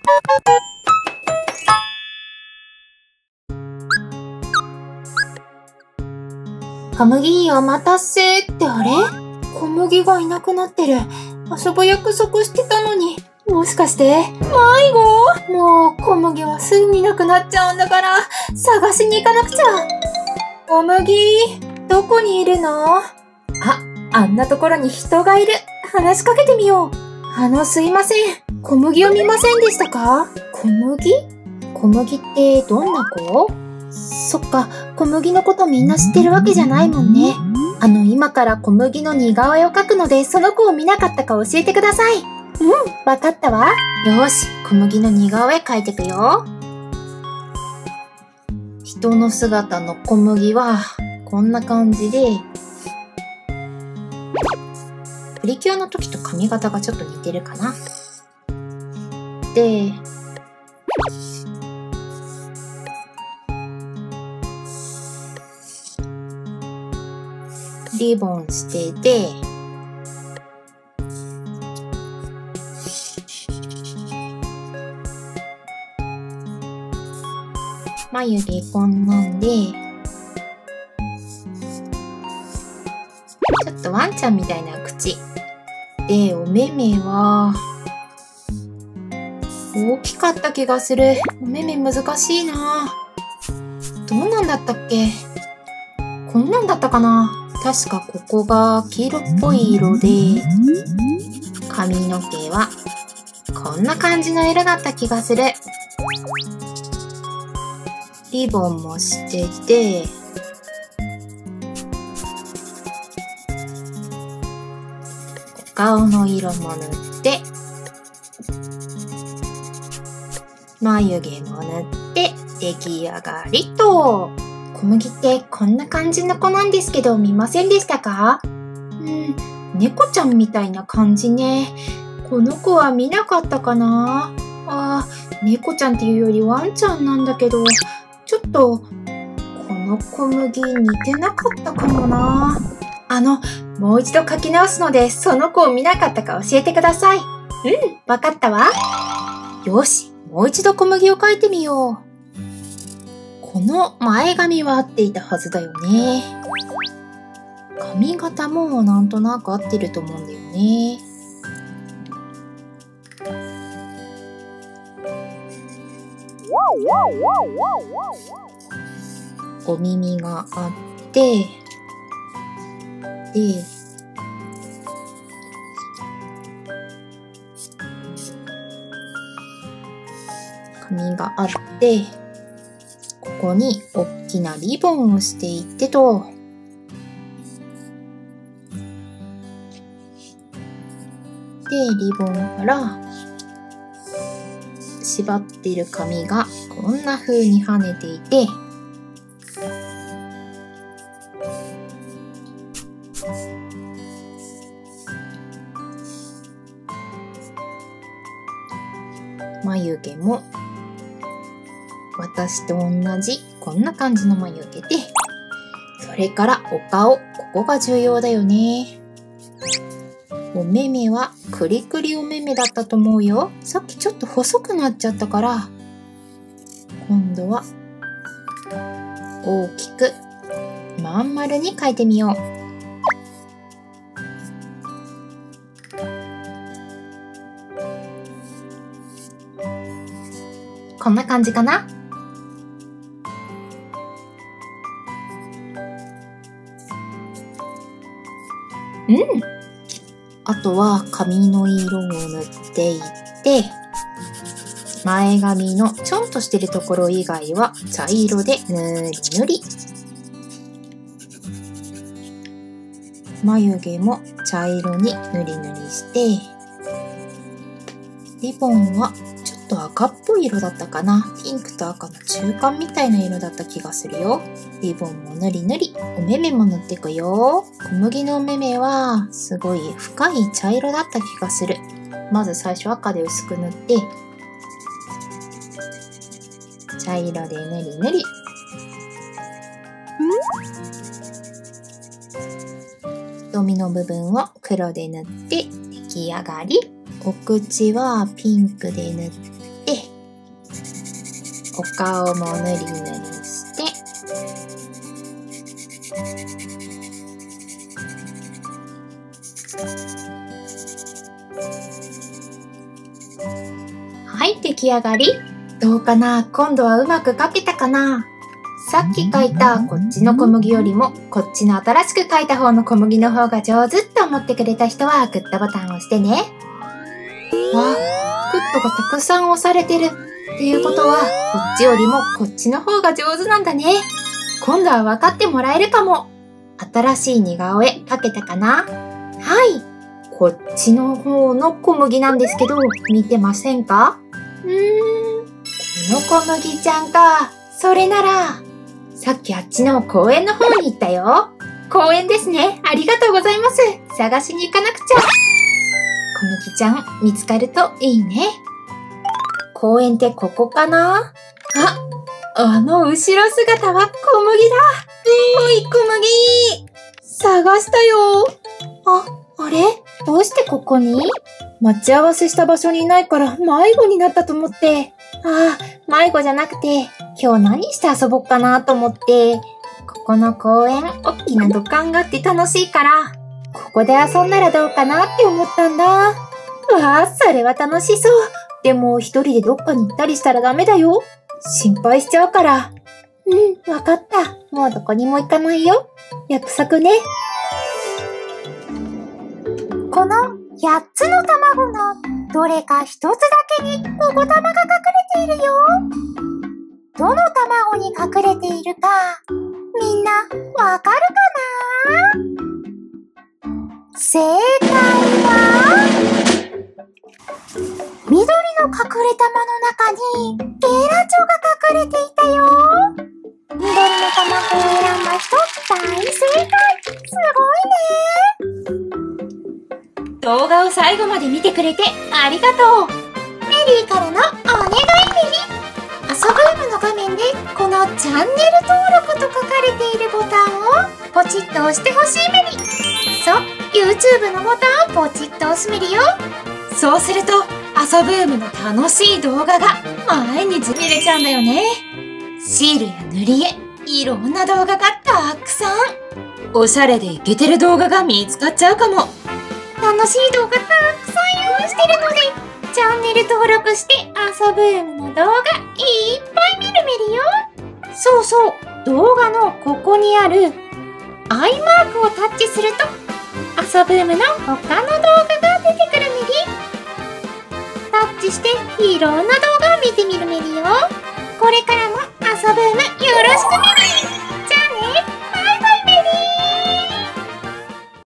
小麦お待たせってあれ？小麦がいなくなってる。遊ぶ約束してたのに。もしかして迷子？もう小麦はすぐいなくなっちゃうんだから探しに行かなくちゃ。小麦、どこにいるの？あんなところに人がいる。話しかけてみよう。すいません。小麦を見ませんでしたか？小麦？小麦ってどんな子？そっか、小麦のことみんな知ってるわけじゃないもんね。今から小麦の似顔絵を描くので、その子を見なかったか教えてください。わかったわ。よーし、小麦の似顔絵描いてくよ。人の姿の小麦は、こんな感じで、プリキュアの時と髪型がちょっと似てるかな。で、リボンしてて、眉毛こんなんで、ちょっとワンちゃんみたいな口。で、お目目は、大きかった気がする。お目目難しいな。どんなんだったっけ？こんなんだったかな？確かここが黄色っぽい色で、髪の毛はこんな感じの色だった気がする。リボンもしてて、お顔の色も塗って、眉毛も塗って出来上がりと。小麦ってこんな感じの子なんですけど見ませんでしたか？猫ちゃんみたいな感じね。この子は見なかったかな？猫ちゃんっていうよりワンちゃんなんだけど、ちょっとこの小麦似てなかったかもな。もう一度描き直すので、その子を見なかったか教えてください。わかったわ。よし、もう一度小麦を描いてみよう。この前髪は合っていたはずだよね。髪型もなんとなく合ってると思うんだよね。お耳があって、で、髪があって、ここに大きなリボンをしていってと、で、リボンから縛っている髪がこんな風に跳ねていて、眉毛も私と同じこんな感じの眉毛で、それからお顔、ここが重要だよね。お目目はクリクリお目目だったと思うよ。さっきちょっと細くなっちゃったから、今度は大きくまん丸に描いてみよう。こんな感じかな？あとは髪の色を塗っていって、前髪のちょんとしてるところ以外は茶色で塗り塗り。眉毛も茶色に塗り塗りして、リボンはちょっと赤っぽい色だったかな。ピンクと赤の中間みたいな色だった気がするよ。リボンも塗り塗り。お目目も塗っていくよ。小麦のお目目はすごい深い茶色だった気がする。まず最初赤で薄く塗って、茶色で塗り塗り。瞳の部分を黒で塗って出来上がり。お口はピンクで塗って、 お顔もぬりぬりして、はい、出来上がり。どうかな？今度はうまく描けたかな？さっき描いたこっちの小麦よりも、こっちの新しく描いた方の小麦の方が上手って思ってくれた人はグッドボタンを押してね。わ、グッドがたくさん押されてる。っていうことは、こっちよりもこっちの方が上手なんだね。今度は分かってもらえるかも。新しい似顔絵描けたかな？はい。こっちの方の小麦なんですけど、見てませんか？この小麦ちゃんか。それなら、さっきあっちの公園の方に行ったよ。公園ですね。ありがとうございます。探しに行かなくちゃ。小麦ちゃん、見つかるといいね。公園ってここかな？あの後ろ姿は小麦だ。おい、小麦。探したよ。あれ？どうしてここに？待ち合わせした場所にいないから迷子になったと思って。迷子じゃなくて、今日何して遊ぼっかなと思って。ここの公園、大きな土管があって楽しいから、ここで遊んだらどうかなって思ったんだ。それは楽しそう。でも一人でどっかに行ったりしたらダメだよ。心配しちゃうから。わかった。もうどこにも行かないよ。約束ね。この8つの卵のどれか1つだけにお子玉が隠れているよ。どの卵に隠れているかみんなわかるかな？正解は緑の隠れ玉の中にゲラチョが隠れていたよ。緑の卵を選んだ人大正解。すごいね。動画を最後まで見てくれてありがとう。メリーからのお願いメリー。遊ぶームの画面でこのチャンネル登録と書かれているボタンをポチッと押してほしいメリー。そう、YouTube のボタンをポチッと押すメリーよ。そうすると遊ぶームの楽しい動画が毎日見れちゃうんだよね。シールや塗り絵、いろんな動画がたくさん。おしゃれでイケてる動画が見つかっちゃうかも。楽しい動画たくさん用意してるので、チャンネル登録して遊ぶームの動画いっぱい見るメリよ。そうそう、動画のここにあるアイマークをタッチすると遊ぶームの他の動画が出てくるメリ。タッチしていろんな動画を見てみるメリよ。これからも遊ぶーム